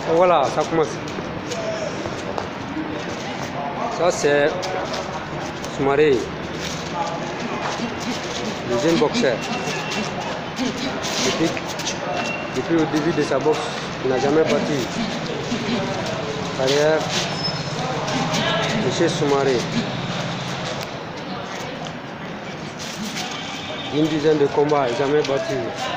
Voilà, ça commence. Ça c'est Soumaré, le jeune boxeur. Depuis le début de sa boxe, il n'a jamais battu. Carrière M. Soumaré. Une dizaine de combats, jamais battu.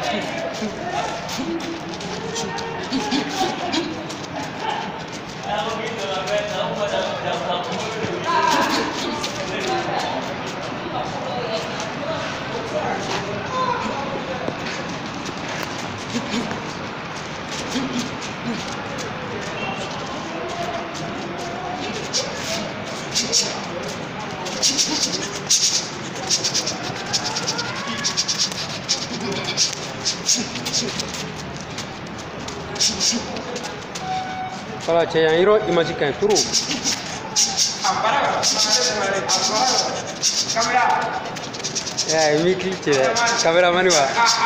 Voilà, c'è un hero imagine turu. Mi clique, cameraman wa.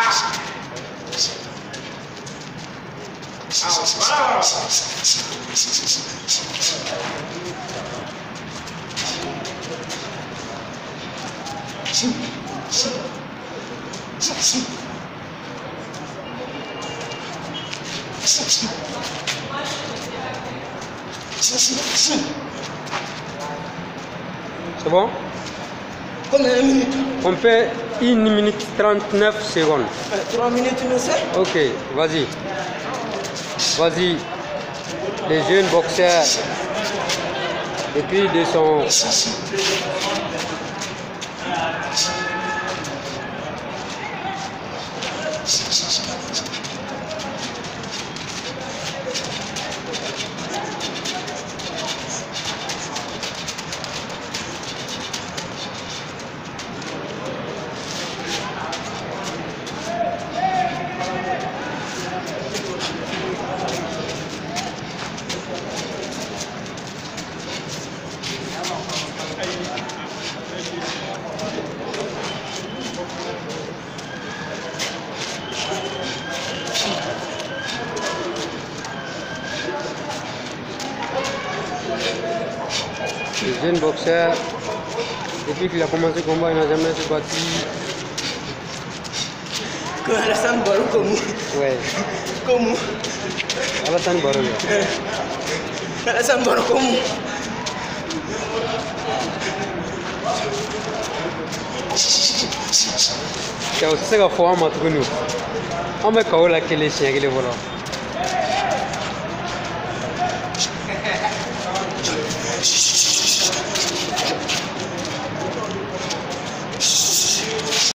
C'est bon? Combien de minutes? On fait 1 minute 39 secondes. 3 minutes, monsieur? Ok, vas-y. Vas-y. Les jeunes boxeurs. Et puis de son... Le jeune boxeur, depuis qu'il a commencé le combat, il n'a jamais été battu. Alassane Barrow comme Ouais. Comme Alassane Barrow. Alassane Barrow comme C'est aussi ce qu'il faut en mettre nous. On met KO la kele chien qui le volant.